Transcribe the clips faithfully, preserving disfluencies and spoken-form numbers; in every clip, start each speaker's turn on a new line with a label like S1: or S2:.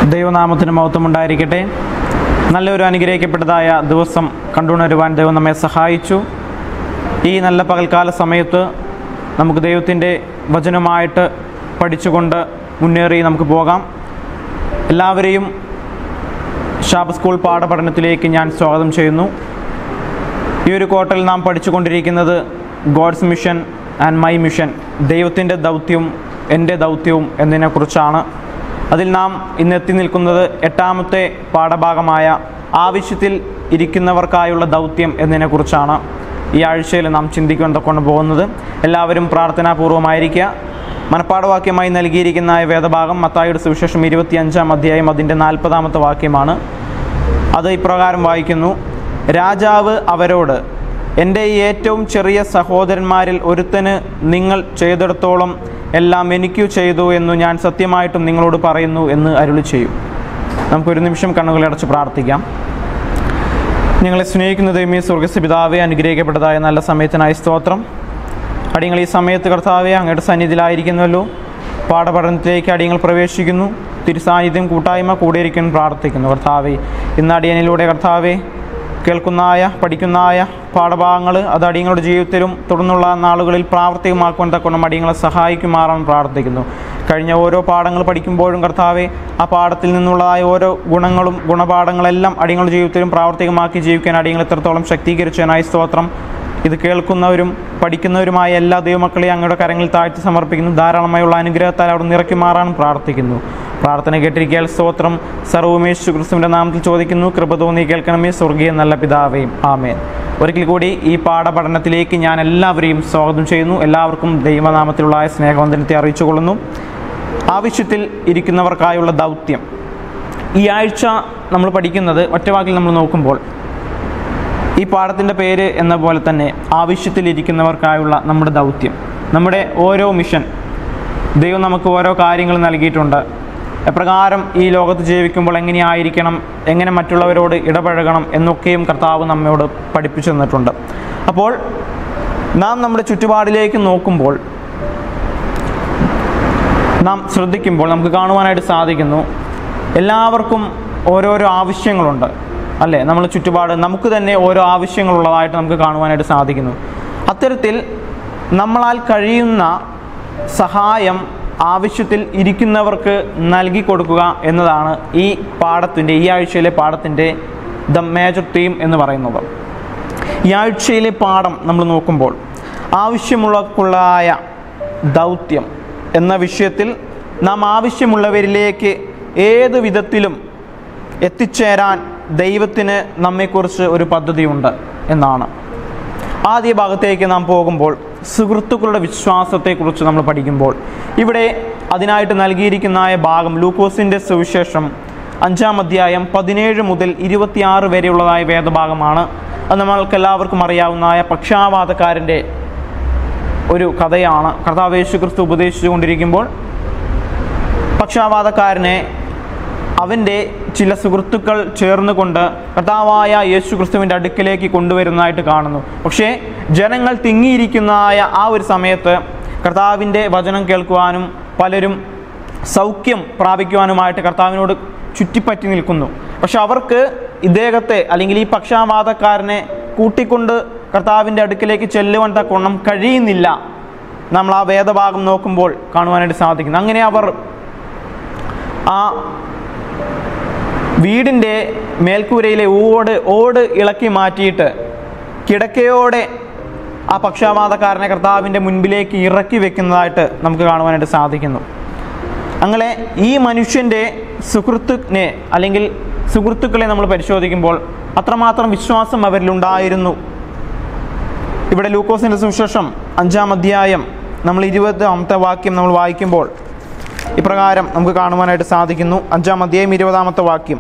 S1: ദൈവനാമത്തിന് മഹത്വം ഉണ്ടായിരിക്കട്ടെ. നല്ലൊരു അനുഗ്രഹിക്കപ്പെട്ടതായ ദിവസം കണ്ടുണരുവാൻ ദൈവം നമ്മെ സഹായിച്ചു. ഈ നല്ല പകൽക്കാല സമയത്ത് നമുക്ക് ദൈവത്തിൻ്റെ വചനമായിട്ട് പഠിച്ചുകൊണ്ട് മുന്നേറി നമുക്ക് പോകാം. എല്ലാവരെയും ശാബത്ത് സ്കൂൾ പാഠപഠനത്തിലേക്ക് ഞാൻ സ്വാഗതം ചെയ്യുന്നു. ഈ ഒരു ക്വാർട്ടറിൽ നാം പഠിച്ചുകൊണ്ടിരിക്കുന്നത് God's mission and my mission, ദൈവത്തിൻ്റെ ദൗത്യവും എൻ്റെ ദൗത്യവും എന്നതിനെക്കുറിച്ചാണ്. അതിൽ നാം ഇന്ന് എത്തി നിൽക്കുന്നത് എട്ടാമത്തെ പാഠഭാഗമായ ആവശ്യത്തിൽ ഇരിക്കുന്നവർക്കായുള്ള ദൗത്യം എന്നതിനെക്കുറിച്ചാണ്. ഈ ആഴ്ചയിൽ നാം ചിന്തിക്കാൻ കൊണ്ട് പോകുന്നത്. എല്ലാവരും പ്രാർത്ഥനാപൂർവമായിരിക്കുക. മനപ്പാഠവാക്യമായി നൽകിയിരിക്കുന്ന വേദഭാഗം മത്തായിയുടെ സുവിശേഷം ഇരുപത്തി അഞ്ചാം അധ്യായം അതിൻ്റെ നാൽപ്പതാമത്തെ വാക്യമാണ്. അത് ഇപ്രകാരം വായിക്കുന്നു: രാജാവ് അവരോട്, എൻ്റെ ഏറ്റവും ചെറിയ സഹോദരന്മാരിൽ ഒരുത്തന് നിങ്ങൾ ചെയ്തിടത്തോളം എല്ലാം എനിക്കു ചെയ്തു എന്നു ഞാൻ സത്യമായിട്ടും നിങ്ങളോട് പറയുന്നു എന്ന് അരുളി ചെയ്യും. നമുക്കൊരു നിമിഷം കണ്ണുകളടച്ച് പ്രാർത്ഥിക്കാം. ഞങ്ങളെ സ്നേഹിക്കുന്ന ദൈവമേ, സ്വർഗ്ഗസ്ഥ പിതാവേ, അനുഗ്രഹിക്കപ്പെട്ടതായ നല്ല സമയത്തിനായി സ്തോത്രം. അടിയങ്ങൾ ഈ സമയത്ത് കർത്താവേ അങ്ങയുടെ സന്നിധിയിലായിരിക്കുന്നുവല്ലോ. പാഠപഠനത്തിലേക്ക് അടിയങ്ങൾ പ്രവേശിക്കുന്നു. തിരുസാന്നിധ്യം കൂട്ടായ്മ കൂടിയിരിക്കുന്നു പ്രാർത്ഥിക്കുന്നു. കർത്താവേ, ഇന്ന് അടിയനിലൂടെ കർത്താവേ കേൾക്കുന്നതായ പഠിക്കുന്നതായ പാഠഭാഗങ്ങൾ അത് അടിയങ്ങളുടെ ജീവിതത്തിലും തുടർന്നുള്ള നാളുകളിൽ പ്രാവർത്തികമാക്കുവാൻ തക്കണം അടിയങ്ങളെ സഹായിക്കുമാറാൻ പ്രാർത്ഥിക്കുന്നു. കഴിഞ്ഞ ഓരോ പാഠങ്ങൾ പഠിക്കുമ്പോഴും കർത്താവെ ആ പാഠത്തിൽ നിന്നുള്ളതായ ഓരോ ഗുണങ്ങളും ഗുണപാഠങ്ങളെല്ലാം അടിയങ്ങളുടെ ജീവിതത്തിലും പ്രാവർത്തികമാക്കി ജീവിക്കാൻ അടിയങ്ങൾ എത്രത്തോളം ശക്തീകരിച്ചതിനായി സ്തോത്രം. ഇത് കേൾക്കുന്നവരും പഠിക്കുന്നവരുമായ എല്ലാ ദൈവമക്കളെയും അങ്ങയുടെ കരങ്ങളിൽ താഴ്ത്തി സമർപ്പിക്കുന്നു. ധാരാളമായുള്ള അനുഗ്രഹത്താൽ അവിടെ നിറയ്ക്കുമാറാൻ പ്രാർത്ഥിക്കുന്നു. പ്രാർത്ഥന കേട്ടിരിക്കാൻ സ്തോത്രം. സർവ്വമേശു ക്രിസ്തുവിൻ്റെ നാമത്തിൽ ചോദിക്കുന്നു, കൃപ തോന്നി കേൾക്കണമേ സ്വർഗീയ നല്ല പിതാവേയും. ആമേൻ. ഒരിക്കൽ കൂടി ഈ പാഠപഠനത്തിലേക്ക് ഞാൻ എല്ലാവരെയും സ്വാഗതം ചെയ്യുന്നു. എല്ലാവർക്കും ദൈവനാമത്തിലുള്ള സ്നേഹവന്ദനത്തെ അറിയിച്ചുകൊള്ളുന്നു. ആവശ്യത്തിൽ ഇരിക്കുന്നവർക്കായുള്ള ദൗത്യം. ഈ ആഴ്ച നമ്മൾ പഠിക്കുന്നത് ഒറ്റവാക്കിൽ നമ്മൾ നോക്കുമ്പോൾ ഈ പാഠത്തിൻ്റെ പേര് എന്ന പോലെ തന്നെ ആവശ്യത്തിലിരിക്കുന്നവർക്കായുള്ള നമ്മുടെ ദൗത്യം. നമ്മുടെ ഓരോ മിഷൻ ദൈവം നമുക്ക് ഓരോ കാര്യങ്ങൾ നൽകിയിട്ടുണ്ട്. എപ്രകാരം ഈ ലോകത്ത് ജീവിക്കുമ്പോൾ എങ്ങനെയായിരിക്കണം, എങ്ങനെ മറ്റുള്ളവരോട് ഇടപഴകണം എന്നൊക്കെയും കർത്താവ് നമ്മോട് പഠിപ്പിച്ചു തന്നിട്ടുണ്ട്. അപ്പോൾ നാം നമ്മുടെ ചുറ്റുപാടിലേക്ക് നോക്കുമ്പോൾ നാം ശ്രദ്ധിക്കുമ്പോൾ നമുക്ക് കാണുവാനായിട്ട് സാധിക്കുന്നു, എല്ലാവർക്കും ഓരോരോ ആവശ്യങ്ങളുണ്ട് അല്ലേ? നമ്മൾ ചുറ്റുപാട് നമുക്ക് തന്നെ ഓരോ ആവശ്യങ്ങളുള്ളതായിട്ട് നമുക്ക് കാണുവാനായിട്ട് സാധിക്കുന്നു. അത്തരത്തിൽ നമ്മളാൽ കഴിയുന്ന സഹായം ആവശ്യത്തിൽ ഇരിക്കുന്നവർക്ക് നൽകി കൊടുക്കുക എന്നതാണ് ഈ പാഠത്തിൻ്റെ ഈ ആഴ്ചയിലെ പാഠത്തിൻ്റെ ദ മേജർ തീം എന്ന് പറയുന്നത്. ഈ ആഴ്ചയിലെ പാഠം നമ്മൾ നോക്കുമ്പോൾ ആവശ്യമുള്ളവർക്കുള്ളതായ ദൗത്യം എന്ന വിഷയത്തിൽ നാം ആവശ്യമുള്ളവരിലേക്ക് ഏത് വിധത്തിലും എത്തിച്ചേരാൻ ദൈവത്തിന് നമ്മെക്കുറിച്ച് ഒരു പദ്ധതിയുണ്ട് എന്നാണ്. ആദ്യ ഭാഗത്തേക്ക് നാം പോകുമ്പോൾ സുഹൃത്തുക്കളുടെ വിശ്വാസത്തെക്കുറിച്ച് നമ്മൾ പഠിക്കുമ്പോൾ ഇവിടെ അതിനായിട്ട് നൽകിയിരിക്കുന്ന ഭാഗം ലൂക്കോസിൻ്റെ സുവിശേഷം അഞ്ചാം അധ്യായം പതിനേഴ് മുതൽ ഇരുപത്തിയാറ് വരെയുള്ളതായ വേദഭാഗമാണ്. അത് നമ്മൾക്ക് എല്ലാവർക്കും അറിയാവുന്നതായ പക്ഷാപാതക്കാരൻ്റെ ഒരു കഥയാണ്. കർത്താവ് യേശു ക്രിസ്തു ഉപദേശിച്ചു കൊണ്ടിരിക്കുമ്പോൾ പക്ഷാപാതക്കാരനെ അവൻ്റെ ചില സുഹൃത്തുക്കൾ ചേർന്നുകൊണ്ട് കർത്താവായ യേശു ക്രിസ്തുവിൻ്റെ അടുക്കിലേക്ക് കൊണ്ടുവരുന്നതായിട്ട് കാണുന്നു. പക്ഷേ ജനങ്ങൾ തിങ്ങിയിരിക്കുന്നതായ ആ ഒരു സമയത്ത് കർത്താവിൻ്റെ വചനം കേൾക്കുവാനും പലരും സൗഖ്യം പ്രാപിക്കുവാനുമായിട്ട് കർത്താവിനോട് ചുറ്റിപ്പറ്റി നിൽക്കുന്നു. പക്ഷെ അവർക്ക് ഇദ്ദേഹത്തെ അല്ലെങ്കിൽ ഈ പക്ഷാപാതക്കാരനെ കൂട്ടിക്കൊണ്ട് കർത്താവിൻ്റെ അടുക്കിലേക്ക് ചെല്ലുവാൻ തക്കവണ്ണം കഴിയുന്നില്ല. നമ്മൾ ആ വേദഭാഗം നോക്കുമ്പോൾ കാണുവാനായിട്ട് സാധിക്കുന്നു. അങ്ങനെ അവർ ആ വീടിൻ്റെ മേൽക്കൂരയിലെ ഓട് ഓട് ഇളക്കി മാറ്റിയിട്ട് കിടക്കയോടെ ആ പക്ഷാപാതക്കാരനെ കർത്താവിൻ്റെ മുൻപിലേക്ക് ഇറക്കി വെക്കുന്നതായിട്ട് നമുക്ക് കാണുവാനായിട്ട് സാധിക്കുന്നു. അങ്ങനെ ഈ മനുഷ്യൻ്റെ സുഹൃത്തിനെ അല്ലെങ്കിൽ സുഹൃത്തുക്കളെ നമ്മൾ പരിശോധിക്കുമ്പോൾ അത്രമാത്രം വിശ്വാസം അവരിലുണ്ടായിരുന്നു. ഇവിടെ ലൂക്കോസിൻ്റെ സുവിശേഷം അഞ്ചാം അധ്യായം നമ്മൾ ഇരുപതാമത്തെ വാക്യം നമ്മൾ വായിക്കുമ്പോൾ ഇപ്രകാരം നമുക്ക് കാണുവാനായിട്ട് സാധിക്കുന്നു. അഞ്ചാം അധ്യായം ഇരുപതാമത്തെ വാക്യം: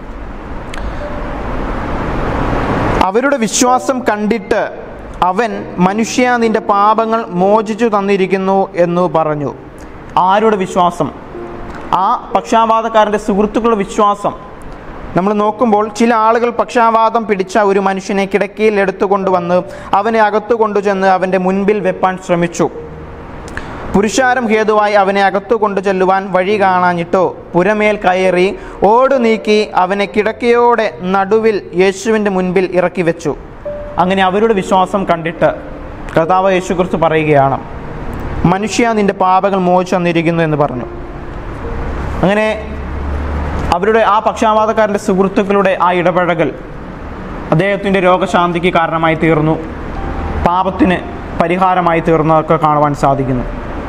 S1: അവരുടെ വിശ്വാസം കണ്ടിട്ട് അവൻ, മനുഷ്യ, നിന്റെ പാപങ്ങൾ മോചിച്ചു തന്നിരിക്കുന്നു എന്ന് പറഞ്ഞു. ആരുടെ വിശ്വാസം? ആ പക്ഷാപാതക്കാരൻ്റെ സുഹൃത്തുക്കളുടെ വിശ്വാസം. നമ്മൾ നോക്കുമ്പോൾ ചില ആളുകൾ പക്ഷാപാതം പിടിച്ച ഒരു മനുഷ്യനെ കിടക്കയിൽ എടുത്തുകൊണ്ടുവന്ന് അവനെ അകത്തു കൊണ്ടുചെന്ന് അവൻ്റെ മുൻപിൽ വെപ്പാൻ ശ്രമിച്ചു.
S2: പുരുഷാരം ഹേതുവായി അവനെ അകത്തു കൊണ്ടു ചെല്ലുവാൻ വഴി കാണാഞ്ഞിട്ടോ പുരമേൽ കയറി ഓടു നീക്കി അവനെ കിടക്കയോടെ നടുവിൽ യേശുവിൻ്റെ മുൻപിൽ ഇറക്കി വെച്ചു.
S1: അങ്ങനെ അവരുടെ വിശ്വാസം കണ്ടിട്ട് കർത്താവ് യേശുക്രിസ്തു പറയുകയാണ്, മനുഷ്യ നിൻ്റെ പാപങ്ങൾ മോചിച്ചു തന്നിരിക്കുന്നു എന്ന് പറഞ്ഞു. അങ്ങനെ അവരുടെ ആ പക്ഷാപാതക്കാരൻ്റെ സുഹൃത്തുക്കളുടെ ആ ഇടപഴകൽ അദ്ദേഹത്തിൻ്റെ രോഗശാന്തിക്ക് കാരണമായി തീർന്നു, പാപത്തിന് പരിഹാരമായി തീർന്നതൊക്കെ കാണുവാൻ സാധിക്കുന്നു.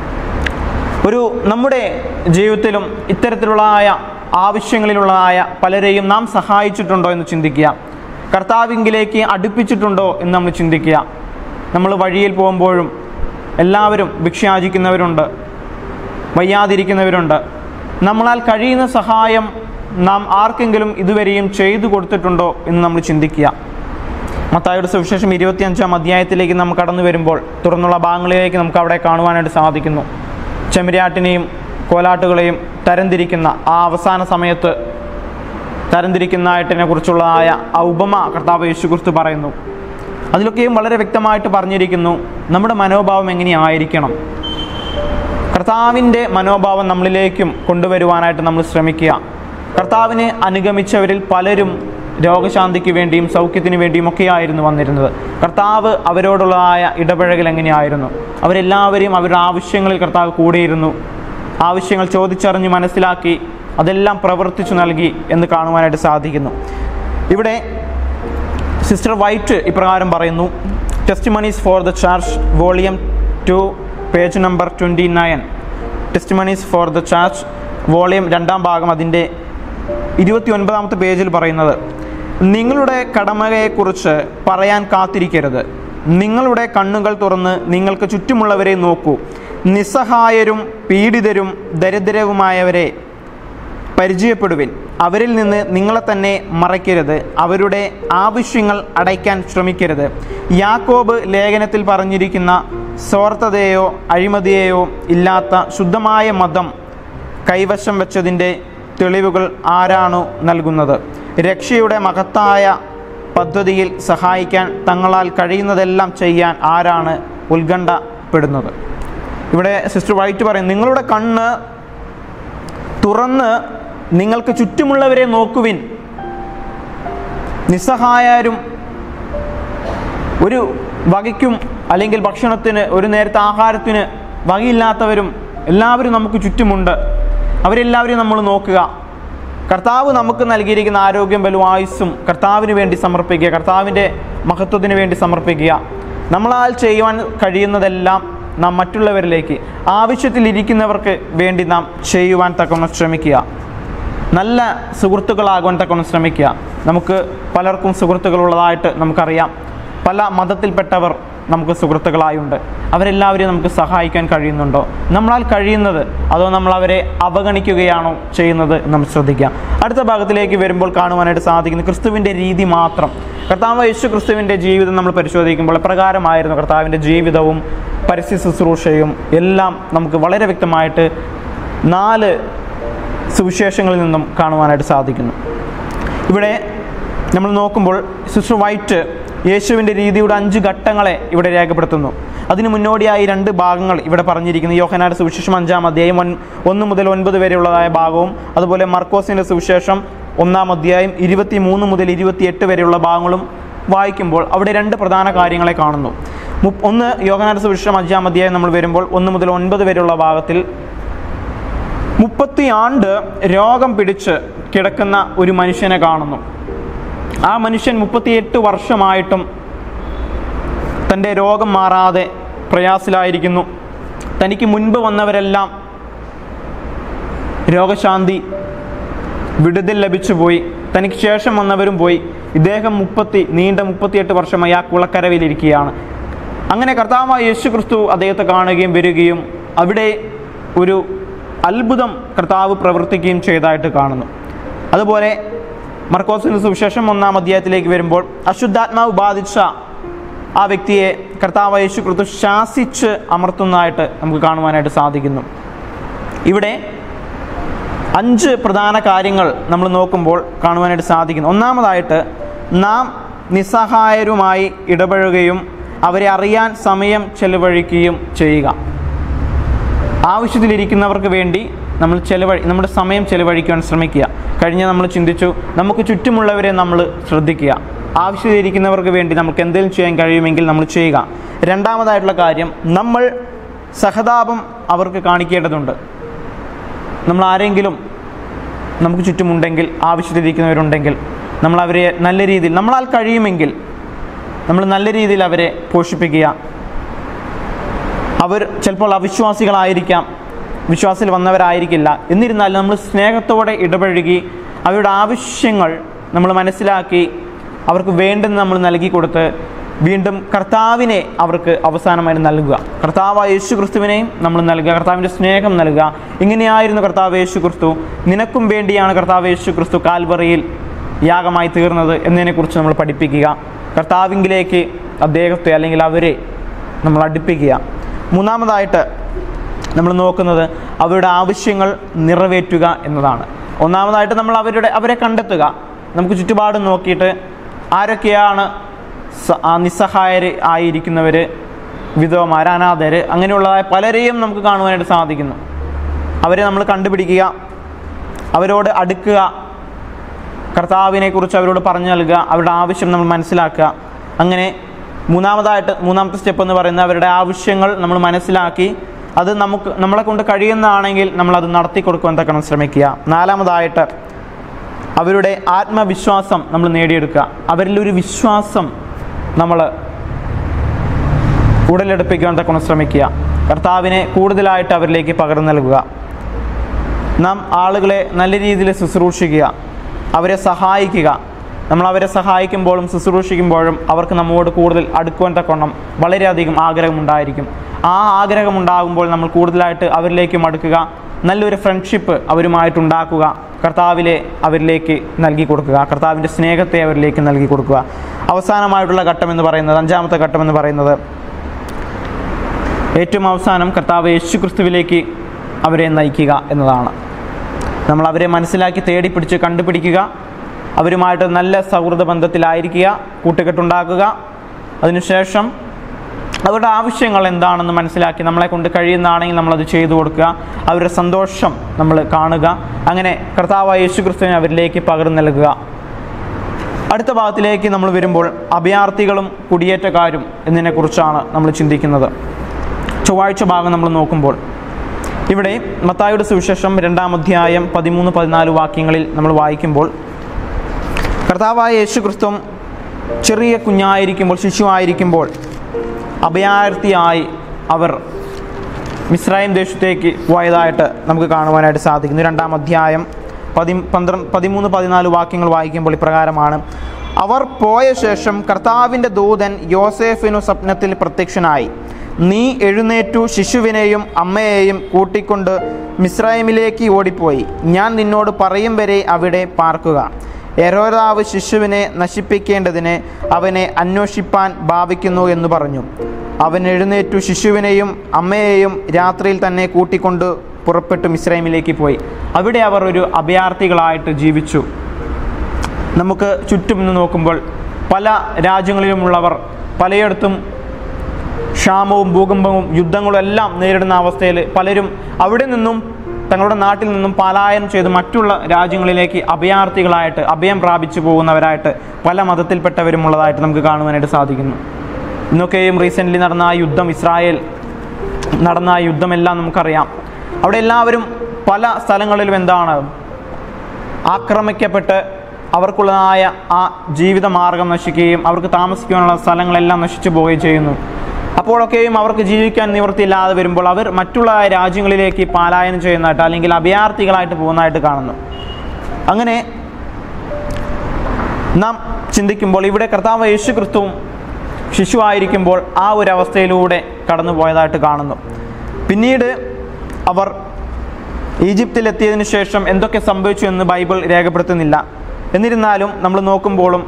S1: ഒരു നമ്മുടെ ജീവിതത്തിലും ഇത്തരത്തിലുള്ളതായ ആവശ്യങ്ങളിലുള്ളതായ പലരെയും നാം സഹായിച്ചിട്ടുണ്ടോ എന്ന് ചിന്തിക്കുക. കർത്താവിങ്കിലേക്ക് അടുപ്പിച്ചിട്ടുണ്ടോ എന്ന് നമ്മൾ ചിന്തിക്കുക. നമ്മൾ വഴിയിൽ പോകുമ്പോഴും എല്ലാവരും ഭിക്ഷയാചിക്കുന്നവരുണ്ട്, വയ്യാതിരിക്കുന്നവരുണ്ട്. നമ്മളാൽ കഴിയുന്ന സഹായം നാം ആർക്കെങ്കിലും ഇതുവരെയും ചെയ്തു കൊടുത്തിട്ടുണ്ടോ എന്ന് നമ്മൾ ചിന്തിക്കുക. മത്തായിയുടെ സുവിശേഷം ഇരുപത്തിയഞ്ചാം അധ്യായത്തിലേക്ക് നാം കടന്നു വരുമ്പോൾ തുറന്നുള്ള ഭാഗങ്ങളിലേക്ക് നമുക്ക് അവിടെ കാണുവാനായിട്ട് സാധിക്കുന്നു. ചെമ്മരിയാട്ടിനെയും കോലാട്ടുകളെയും തരംതിരിക്കുന്ന ആ അവസാന സമയത്ത് തരംതിരിക്കുന്നതായിട്ടിനെ കുറിച്ചുള്ളതായ ആ ഉപമ കർത്താവ് യേശുക്രിസ്തു പറയുന്നു. അതിലൊക്കെയും വളരെ വ്യക്തമായിട്ട് പറഞ്ഞിരിക്കുന്നു നമ്മുടെ മനോഭാവം എങ്ങനെയായിരിക്കണം. കർത്താവിൻ്റെ മനോഭാവം നമ്മളിലേക്കും കൊണ്ടുവരുവാനായിട്ട് നമ്മൾ ശ്രമിക്കുക. കർത്താവിനെ അനുഗമിച്ചവരിൽ പലരും രോഗശാന്തിക്ക് വേണ്ടിയും സൗഖ്യത്തിന് വേണ്ടിയും ഒക്കെയായിരുന്നു വന്നിരുന്നത്. കർത്താവ് അവരോടുള്ളതായ ഇടപഴകൽ എങ്ങനെയായിരുന്നു? അവരെല്ലാവരെയും അവരുടെ ആവശ്യങ്ങളിൽ കർത്താവ് കൂടിയിരുന്നു. ആവശ്യങ്ങൾ ചോദിച്ചറിഞ്ഞ് മനസ്സിലാക്കി അതെല്ലാം പ്രവർത്തിച്ചു നൽകി എന്ന് കാണുവാനായിട്ട് സാധിക്കുന്നു. ഇവിടെ സിസ്റ്റർ വൈറ്റ് ഇപ്രകാരം പറയുന്നു. Testimonies for the church volume two page number twenty nine. Testimonies for the church volume രണ്ടാം ഭാഗം അതിൻ്റെ ഇരുപത്തി ഒൻപതാമത്തെ പേജിൽ പറയുന്നത്, നിങ്ങളുടെ കടമയെക്കുറിച്ച് പറയാൻ കാത്തിരിക്കരുത്. നിങ്ങളുടെ കണ്ണുകൾ തുറന്ന് നിങ്ങൾക്ക് ചുറ്റുമുള്ളവരെ നോക്കൂ. നിസ്സഹായരും പീഡിതരും ദരിദ്രവുമായവരെ പരിചയപ്പെടുവിൻ. അവരിൽ നിന്ന് നിങ്ങളെ തന്നെ മറയ്ക്കരുത്. അവരുടെ ആവശ്യങ്ങൾ അടയ്ക്കാൻ ശ്രമിക്കരുത്. യാക്കോബ് ലേഖനത്തിൽ പറഞ്ഞിരിക്കുന്ന സ്വാർത്ഥതയോ അഴിമതിയെയോ ഇല്ലാത്ത ശുദ്ധമായ മതം കൈവശം വെച്ചതിൻ്റെ തെളിവുകൾ ആരാണു നൽകുന്നത്? രക്ഷയുടെ മഹത്തായ പദ്ധതിയിൽ സഹായിക്കാൻ തങ്ങളാൽ കഴിയുന്നതെല്ലാം ചെയ്യാൻ ആരാണ് ഉത്കണ്ഠപ്പെടുന്നത്? ഇവിടെ സിസ്റ്റർ വൈറ്റ് പറയും, നിങ്ങളുടെ കണ്ണ് തുറന്ന് നിങ്ങൾക്ക് ചുറ്റുമുള്ളവരെ നോക്കുവിൻ. നിസ്സഹായരും ഒരു വകയ്ക്കും അല്ലെങ്കിൽ ഭക്ഷണത്തിന് ഒരു നേരത്തെ ആഹാരത്തിന് വകയില്ലാത്തവരും എല്ലാവരും നമുക്ക് ചുറ്റുമുണ്ട്. അവരെല്ലാവരെയും നമ്മൾ നോക്കുക. കർത്താവ് നമുക്ക് നൽകിയിരിക്കുന്ന ആരോഗ്യം ബലവും ആയുസ്സും കർത്താവിന് വേണ്ടി സമർപ്പിക്കുക, കർത്താവിൻ്റെ മഹത്വത്തിന് വേണ്ടി സമർപ്പിക്കുക. നമ്മളാൽ ചെയ്യുവാൻ കഴിയുന്നതെല്ലാം നാം മറ്റുള്ളവരിലേക്ക്, ആവശ്യത്തിലിരിക്കുന്നവർക്ക് വേണ്ടി നാം ചെയ്യുവാൻ തക്കവണ്ണം ശ്രമിക്കുക. നല്ല സുഹൃത്തുക്കളാകുവാൻ തക്കവണ്ണം ശ്രമിക്കുക. നമുക്ക് പലർക്കും സുഹൃത്തുക്കളുള്ളതായിട്ട് നമുക്കറിയാം. പല മതത്തിൽപ്പെട്ടവർ നമുക്ക് സുഹൃത്തുക്കളായുണ്ട്. അവരെല്ലാവരെയും നമുക്ക് സഹായിക്കാൻ കഴിയുന്നുണ്ടോ? നമ്മളാൽ കഴിയുന്നത്, അതോ നമ്മൾ അവരെ അവഗണിക്കുകയാണോ ചെയ്യുന്നത് എന്ന് നമ്മൾ ശ്രദ്ധിക്കാം. അടുത്ത ഭാഗത്തിലേക്ക് വരുമ്പോൾ കാണുവാനായിട്ട് സാധിക്കുന്നു ക്രിസ്തുവിൻ്റെ രീതി മാത്രം. കർത്താവ് യേശു ക്രിസ്തുവിൻ്റെ ജീവിതം നമ്മൾ പരിശോധിക്കുമ്പോൾ എപ്രകാരമായിരുന്നു കർത്താവിൻ്റെ ജീവിതവും പരസ്യ ശുശ്രൂഷയും എല്ലാം നമുക്ക് വളരെ വ്യക്തമായിട്ട് നാല് സുവിശേഷങ്ങളിൽ നിന്നും കാണുവാനായിട്ട് സാധിക്കുന്നു. ഇവിടെ നമ്മൾ നോക്കുമ്പോൾ സിസ്റ്റർ വൈറ്റ് യേശുവിൻ്റെ രീതിയുടെ അഞ്ച് ഘട്ടങ്ങളെ ഇവിടെ രേഖപ്പെടുത്തുന്നു. അതിന് മുന്നോടിയായി രണ്ട് ഭാഗങ്ങൾ ഇവിടെ പറഞ്ഞിരിക്കുന്നു. യോഹന്നാന്റെ സുവിശേഷം അഞ്ചാം അധ്യായം ഒന്ന് മുതൽ ഒൻപത് വരെയുള്ളതായ ഭാഗവും, അതുപോലെ മർക്കോസിൻ്റെ സുവിശേഷം ഒന്നാം അധ്യായം ഇരുപത്തി മൂന്ന് മുതൽ ഇരുപത്തിയെട്ട് വരെയുള്ള ഭാഗങ്ങളും വായിക്കുമ്പോൾ അവിടെ രണ്ട് പ്രധാന കാര്യങ്ങളെ കാണുന്നു. ഒന്ന്, യോഹന്നാന്റെ സുവിശേഷം അഞ്ചാം അധ്യായം നമ്മൾ വരുമ്പോൾ ഒന്ന് മുതൽ ഒൻപത് വരെയുള്ള ഭാഗത്തിൽ മുപ്പത്തി ആണ്ട് രോഗം പിടിച്ച് കിടക്കുന്ന ഒരു മനുഷ്യനെ കാണുന്നു. ആ മനുഷ്യൻ മുപ്പത്തിയെട്ട് വർഷമായിട്ടും തൻ്റെ രോഗം മാറാതെ പ്രയാസത്തിലായിരിക്കുന്നു. തനിക്ക് മുൻപ് വന്നവരെല്ലാം രോഗശാന്തി വിടുതൽ ലഭിച്ചു പോയി, തനിക്ക് ശേഷം വന്നവരും പോയി. ഇദ്ദേഹം മുപ്പത്തി നീണ്ട മുപ്പത്തിയെട്ട് വർഷമായി ആ കുളക്കരവിലിരിക്കുകയാണ്. അങ്ങനെ കർത്താവായ യേശു ക്രിസ്തു അദ്ദേഹത്തെ കാണുകയും വരികയും അവിടെ ഒരു അത്ഭുതം കർത്താവ് പ്രവർത്തിക്കുകയും ചെയ്തതായിട്ട് കാണുന്നു. അതുപോലെ മർക്കോസിൻ്റെ സുവിശേഷം ഒന്നാം അധ്യായത്തിലേക്ക് വരുമ്പോൾ അശുദ്ധാത്മാവ് ബാധിച്ച ആ വ്യക്തിയെ കർത്താവായ യേശു ക്രിസ്തു ശാസിച്ച് അമർത്തുന്നതായിട്ട് നമുക്ക് കാണുവാനായിട്ട് സാധിക്കുന്നു. ഇവിടെ അഞ്ച് പ്രധാന കാര്യങ്ങൾ നമ്മൾ നോക്കുമ്പോൾ കാണുവാനായിട്ട് സാധിക്കുന്നു. ഒന്നാമതായിട്ട്, നാം നിസ്സഹായരുമായി ഇടപഴകുകയും അവരെ അറിയാൻ സമയം ചെലവഴിക്കുകയും ചെയ്യുക. ആവശ്യത്തിലിരിക്കുന്നവർക്ക് വേണ്ടി നമ്മൾ ചെലവഴി നമ്മുടെ സമയം ചെലവഴിക്കുവാൻ ശ്രമിക്കുക. കഴിഞ്ഞ നമ്മൾ ചിന്തിച്ചു, നമുക്ക് ചുറ്റുമുള്ളവരെ നമ്മൾ ശ്രദ്ധിക്കുക. ആവശ്യത്തിലിരിക്കുന്നവർക്ക് വേണ്ടി നമുക്ക് എന്തെങ്കിലും ചെയ്യാൻ കഴിയുമെങ്കിൽ നമ്മൾ ചെയ്യുക. രണ്ടാമതായിട്ടുള്ള കാര്യം, നമ്മൾ സഹതാപം അവർക്ക് കാണിക്കേണ്ടതുണ്ട്. നമ്മൾ ആരെങ്കിലും നമുക്ക് ചുറ്റുമുണ്ടെങ്കിൽ, ആവശ്യത്തിലിരിക്കുന്നവരുണ്ടെങ്കിൽ, നമ്മൾ അവരെ നല്ല രീതിയിൽ നമ്മളാൽ കഴിയുമെങ്കിൽ നമ്മൾ നല്ല രീതിയിൽ അവരെ പോഷിപ്പിക്കുക. അവർ ചിലപ്പോൾ അവിശ്വാസികളായിരിക്കാം, വിശ്വാസത്തിൽ വന്നവരായിരിക്കില്ല. എന്നിരുന്നാലും നമ്മൾ സ്നേഹത്തോടെ ഇടപഴകി അവരുടെ ആവശ്യങ്ങൾ നമ്മൾ മനസ്സിലാക്കി അവർക്ക് വേണ്ടെന്ന് നമ്മൾ നൽകി കൊടുത്ത് വീണ്ടും കർത്താവിനെ അവർക്ക് അവസാനമായി നൽകുക. കർത്താവായ യേശു ക്രിസ്തുവിനെയും നമ്മൾ നൽകുക, കർത്താവിൻ്റെ സ്നേഹം നൽകുക. ഇങ്ങനെയായിരുന്നു കർത്താവ് യേശു ക്രിസ്തു. നിനക്കും വേണ്ടിയാണ് കർത്താവ് യേശു ക്രിസ്തു കാൽവറിയിൽ യാഗമായി തീർന്നത് എന്നതിനെക്കുറിച്ച് നമ്മൾ പഠിപ്പിക്കുക. കർത്താവിങ്കിലേക്ക് അദ്ദേഹത്തെ അല്ലെങ്കിൽ അവരെ നമ്മൾ അടുപ്പിക്കുക. മൂന്നാമതായിട്ട് നമ്മൾ നോക്കുന്നത് അവരുടെ ആവശ്യങ്ങൾ നിറവേറ്റുക എന്നതാണ്. ഒന്നാമതായിട്ട് നമ്മൾ അവരുടെ അവരെ കണ്ടെത്തുക. നമുക്ക് ചുറ്റുപാടും നോക്കിയിട്ട് ആരൊക്കെയാണ് നിസ്സഹായർ ആയിരിക്കുന്നവർ, വിധവമാർ, അനാഥർ, അങ്ങനെയുള്ളതായ പലരെയും നമുക്ക് കാണുവാനായിട്ട് സാധിക്കുന്നു. അവരെ നമ്മൾ കണ്ടുപിടിക്കുക, അവരോട് അടുക്കുക, കർത്താവിനെക്കുറിച്ച് അവരോട് പറഞ്ഞു നൽകുക, അവരുടെ ആവശ്യം നമ്മൾ മനസ്സിലാക്കുക. അങ്ങനെ മൂന്നാമതായിട്ട് മൂന്നാമത്തെ സ്റ്റെപ്പ് എന്ന് പറയുന്നത് അവരുടെ ആവശ്യങ്ങൾ നമ്മൾ മനസ്സിലാക്കി അത് നമുക്ക് നമ്മളെ കൊണ്ട് കഴിയുന്നതാണെങ്കിൽ നമ്മളത് നടത്തി കൊടുക്കുവാൻ തക്കണം ശ്രമിക്കുക. നാലാമതായിട്ട് അവരുടെ ആത്മവിശ്വാസം നമ്മൾ നേടിയെടുക്കുക. അവരിലൊരു വിശ്വാസം നമ്മൾ ഉടലെടുപ്പിക്കുവാൻ തക്കണം ശ്രമിക്കുക. കർത്താവിനെ കൂടുതലായിട്ട് അവരിലേക്ക് പകർന്നു നൽകുക. നാം ആളുകളെ നല്ല രീതിയിൽ ശുശ്രൂഷിക്കുക, അവരെ സഹായിക്കുക. നമ്മൾ അവരെ സഹായിക്കുമ്പോഴും ശുശ്രൂഷിക്കുമ്പോഴും അവർക്ക് നമ്മോട് കൂടുതൽ അടുക്കുവാൻ തക്കവണ്ണം വളരെയധികം ആഗ്രഹമുണ്ടായിരിക്കും. ആ ആഗ്രഹമുണ്ടാകുമ്പോൾ നമ്മൾ കൂടുതലായിട്ട് അവരിലേക്കും അടുക്കുക, നല്ലൊരു ഫ്രണ്ട്ഷിപ്പ് അവരുമായിട്ടുണ്ടാക്കുക, കർത്താവിലെ അവരിലേക്ക് നൽകി കൊടുക്കുക, കർത്താവിൻ്റെ സ്നേഹത്തെ അവരിലേക്ക് നൽകി കൊടുക്കുക. അവസാനമായിട്ടുള്ള ഘട്ടം എന്ന് പറയുന്നത്, അഞ്ചാമത്തെ ഘട്ടം എന്ന് പറയുന്നത്, ഏറ്റവും അവസാനം കർത്താവ് യേശു ക്രിസ്തുവിലേക്ക് അവരെ നയിക്കുക എന്നതാണ്. നമ്മൾ അവരെ മനസ്സിലാക്കി തേടി പിടിച്ച് കണ്ടുപിടിക്കുക, അവരുമായിട്ട് നല്ല സൗഹൃദ ബന്ധത്തിലായിരിക്കുക, കൂട്ടുകെട്ടുണ്ടാക്കുക. അതിനുശേഷം അവരുടെ ആവശ്യങ്ങൾ എന്താണെന്ന് മനസ്സിലാക്കി നമ്മളെ കൊണ്ട് കഴിയുന്നതാണെങ്കിൽ നമ്മളത് ചെയ്തു കൊടുക്കുക, അവരുടെ സന്തോഷം നമ്മൾ കാണുക. അങ്ങനെ കർത്താവായ യേശു ക്രിസ്തുവിനെ അവരിലേക്ക് പകർന്നു നൽകുക. അടുത്ത ഭാഗത്തിലേക്ക് നമ്മൾ വരുമ്പോൾ അഭയാർത്ഥികളും കുടിയേറ്റക്കാരും എന്നതിനെക്കുറിച്ചാണ് നമ്മൾ ചിന്തിക്കുന്നത്. ചൊവ്വാഴ്ച ഭാഗം നമ്മൾ നോക്കുമ്പോൾ ഇവിടെ മത്തായിയുടെ സുവിശേഷം രണ്ടാം അധ്യായം പതിമൂന്ന് പതിനാല് വാക്യങ്ങളിൽ നമ്മൾ വായിക്കുമ്പോൾ കർത്താവായ യേശു ക്രിസ്തു ചെറിയ കുഞ്ഞായിരിക്കുമ്പോൾ, ശിശുവായിരിക്കുമ്പോൾ അഭയാർത്ഥിയായി അവർ മിസ്രൈം ദേശത്തേക്ക് പോയതായിട്ട് നമുക്ക് കാണുവാനായിട്ട് സാധിക്കുന്നു. രണ്ടാം അധ്യായം പതി പന്ത്രണ്ട് പതിമൂന്ന് പതിനാല് വാക്യങ്ങൾ വായിക്കുമ്പോൾ ഇപ്രകാരമാണ്: അവർ പോയ ശേഷം കർത്താവിൻ്റെ ദൂതൻ യോസേഫിനു സ്വപ്നത്തിൽ പ്രത്യക്ഷനായി, നീ എഴുന്നേറ്റു ശിശുവിനെയും അമ്മയെയും കൂട്ടിക്കൊണ്ട് മിസ്രൈമിലേക്ക് ഓടിപ്പോയി, ഞാൻ നിന്നോട് പറയും വരെ അവിടെ പാർക്കുക. ഹെരോദാവ് ശിശുവിനെ നശിപ്പിക്കേണ്ടതിന് അവനെ അന്വേഷിപ്പാൻ ഭാവിക്കുന്നു എന്ന് പറഞ്ഞു. അവൻ എഴുന്നേറ്റു ശിശുവിനെയും അമ്മയെയും രാത്രിയിൽ തന്നെ കൂട്ടിക്കൊണ്ട് പുറപ്പെട്ടു മിസ്രൈമിലേക്ക് പോയി. അവിടെ അവർ ഒരു അഭയാർത്ഥികളായിട്ട് ജീവിച്ചു. നമുക്ക് ചുറ്റും നിന്ന് നോക്കുമ്പോൾ പല രാജ്യങ്ങളിലുമുള്ളവർ പലയിടത്തും ക്ഷാമവും ഭൂകമ്പവും യുദ്ധങ്ങളും എല്ലാം നേരിടുന്ന അവസ്ഥയിൽ പലരും അവിടെ നിന്നും തങ്ങളുടെ നാട്ടിൽ നിന്നും പലായനം ചെയ്ത് മറ്റുള്ള രാജ്യങ്ങളിലേക്ക് അഭയാർത്ഥികളായിട്ട് അഭയം പ്രാപിച്ചു പോകുന്നവരായിട്ട് പല മതത്തിൽപ്പെട്ടവരുമുള്ളതായിട്ട് നമുക്ക് കാണുവാനായിട്ട് സാധിക്കുന്നു. ഇന്നൊക്കെയും റീസെൻ്റ്ലി നടന്ന ആ യുദ്ധം, ഇസ്രായേൽ നടന്ന ആ യുദ്ധമെല്ലാം നമുക്കറിയാം. അവിടെ എല്ലാവരും പല സ്ഥലങ്ങളിലും എന്താണ് ആക്രമിക്കപ്പെട്ട് അവർക്കുള്ളതായ ആ ജീവിതമാർഗം നശിക്കുകയും അവർക്ക് താമസിക്കാനുള്ള സ്ഥലങ്ങളെല്ലാം നശിച്ചു പോവുകയും ചെയ്യുന്നു. അപ്പോഴൊക്കെയും അവർക്ക് ജീവിക്കാൻ നിവൃത്തിയില്ലാതെ വരുമ്പോൾ അവർ മറ്റുള്ള രാജ്യങ്ങളിലേക്ക് പലായനം ചെയ്യുന്നതായിട്ട് അല്ലെങ്കിൽ അഭയാർത്ഥികളായിട്ട് പോകുന്നതായിട്ട് കാണുന്നു. അങ്ങനെ നാം ചിന്തിക്കുമ്പോൾ ഇവിടെ കർത്താവ് യേശു ക്രിസ്തുവും ശിശുവായിരിക്കുമ്പോൾ ആ ഒരു അവസ്ഥയിലൂടെ കടന്നു പോയതായിട്ട് കാണുന്നു. പിന്നീട് അവർ ഈജിപ്തിലെത്തിയതിനു ശേഷം എന്തൊക്കെ സംഭവിച്ചു എന്ന് ബൈബിൾ രേഖപ്പെടുത്തുന്നില്ല. എന്നിരുന്നാലും നമ്മൾ നോക്കുമ്പോഴും